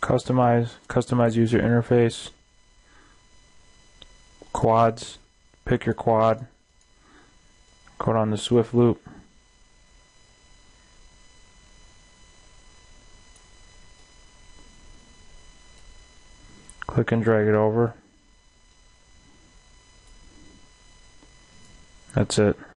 customize user interface, quads, pick your quad, go down the swift loop, click and drag it over. That's it.